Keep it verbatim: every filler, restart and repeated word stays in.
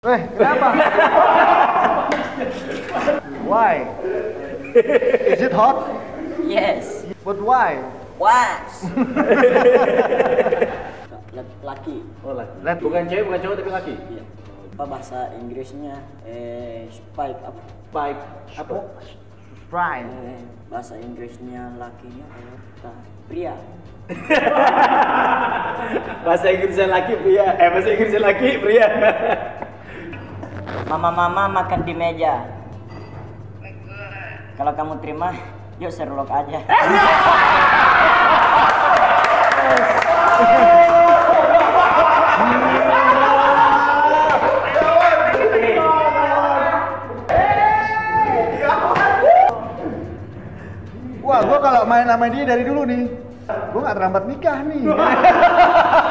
Eh, kenapa? Why? Is it hot? Yes. But why? What? Laki. Oh laki. Laki. Bukan cewek, bukan cowok tapi laki. Iya. Apa bahasa Inggrisnya? Eh, spike apa? Spike. Apa? Right. Eh, bahasa Inggrisnya lakinya apa? Pria. Bahasa Inggrisnya laki pria. Eh bahasa Inggrisnya laki pria. Mama-mama makan di meja. Kalau kamu terima, yuk Sherlock aja. Wah, gua kalau main sama dia dari dulu nih, gua nggak terlambat nikah nih.